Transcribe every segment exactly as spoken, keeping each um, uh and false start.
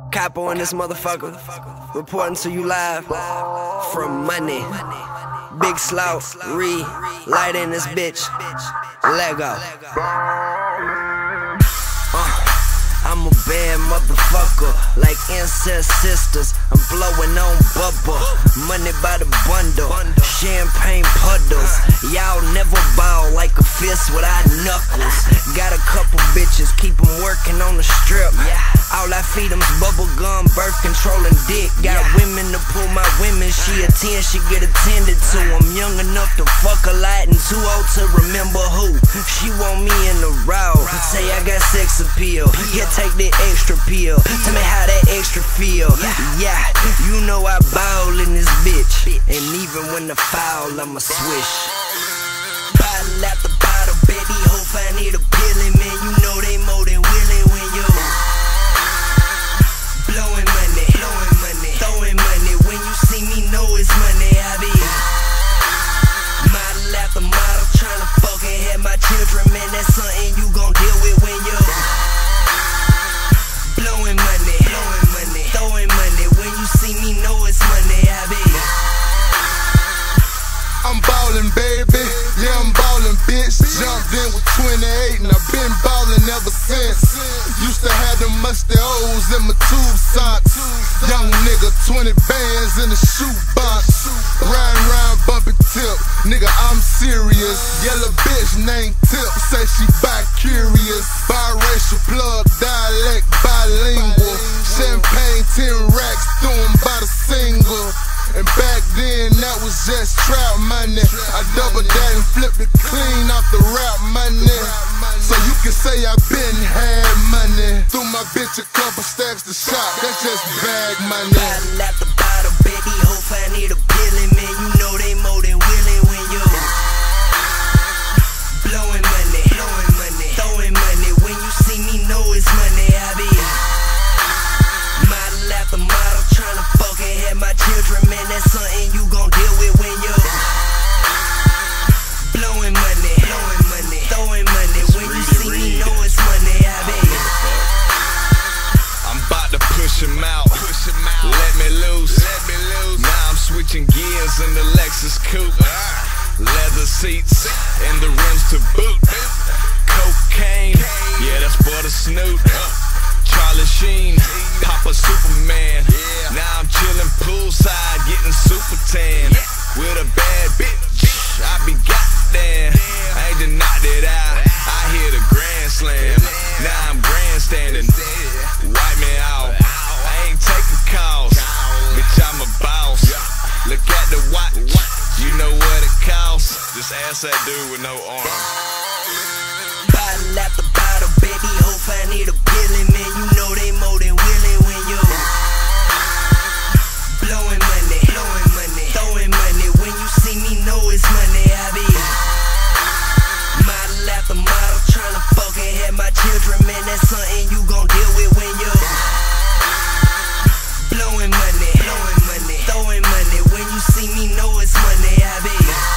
Capo in this motherfucker, reporting to you live from money. Big Slout, Re, light in this bitch, Lego. Uh, I'm a bad motherfucker, like incest sisters. I'm blowing on bubble, money by the bundle, champagne puddles. Y'all never ball like a fist without knuckles. Got a couple bitches, keep them working on the strip. All I feed them's bubble gum, birth control and dick. Got women to pull my women, she a ten, she get attended to. I'm young enough to fuck a lot and too old to remember who. She want me in the row, say I got sex appeal. Here, take that extra pill, tell me how that extra feel. Yeah, you know I ball in this bitch, and even when the foul, I'ma swish. Bottle after bottle, Betty Hope I need a pillin', man. You know they more than willing when you blowing money, blowing money, throwing money. When you see me, know it's money. I be model after model, tryna fucking have my children, man. That's something you gon' deal with when you blowing money, blowing money, throwing money. When you see me, know it's money. I be I'm ballin', baby, yeah, I'm ballin', bitch. Jumped in with twenty-eight and I've been ballin' ever since. Used to have them musty O's in my tube socks. Young nigga, twenty bands in the shoebox. Riding round bumpy tip, nigga, I'm serious. Yellow bitch named Tip, say she bi-curious. Biracial plug, dialect, bilingual. Champagne, ten racks, threw 'em by the single. And back then, that was just trap money. I doubled that and flipped it clean off the rap money. So you can say I been had money. Threw my bitch a couple stacks to shop, that's just bag money. Bottle after bottle, Betty Hope I need a pillin', man. You know they more than willing when you blowing money, blowing money, throwing money. When you see me, know it's money. I be model after model, tryna fucking have my children, man. That's something you gon' deal with when you blowing money, blowing money, throwing money. When you see me, know it's money. I be I'm about to push him out, let me loose. Now I'm switching gears in the Lexus coupe. Leather seats and the rims to boot. Cocaine, yeah, that's for the snoot. Charlie Sheen, Papa Superman. Now I'm chillin' poolside, getting super tan. With a bad bitch, I be goddamn. I ain't just knocked it out, I hear the grand slam. Now I'm grandstanding, wipe me out. I ain't taking calls, bitch, I'm a boss. Look at the watch, you know what it costs. Just ask that dude with no arm. bottle after bottle, Betty Hope I need a pillin', man. You know they more than willing when you blowing money, blowing money, throwing money. When you see me, know it's money. I be model after model, tryna fucking have my children, man. That's something you gon' deal with when you blowing money, blowing money, throwing money. When you see me, know it's money. I be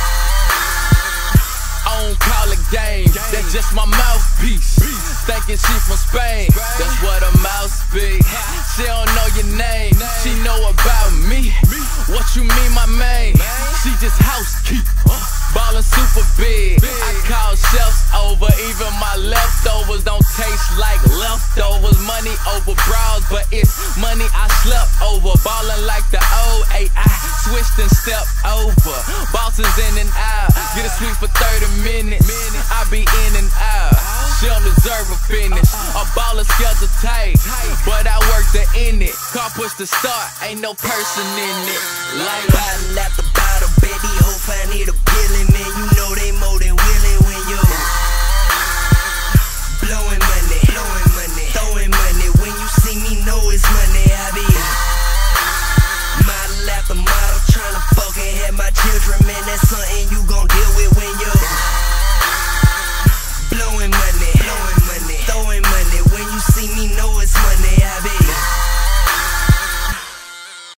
I don't call it game, that's just my mouthpiece. Thinking she from Spain, that's what a mouse be. She don't know your name, she know about me. What you mean, my main? She just housekeep, ballin' super big. I call shelves over, even my leftovers don't taste like leftovers. Money over bras, but it's money I slept over. Ballin' like the old A I, switched and stepped over. Bosses in and out, get a sweet for thirty minutes. I be in and out, she don't deserve a finish. A baller schedule tight, but I work the in it. Car push to start, ain't no person in it. Like bottle after bottle, Betty Hope I need a pillin', man.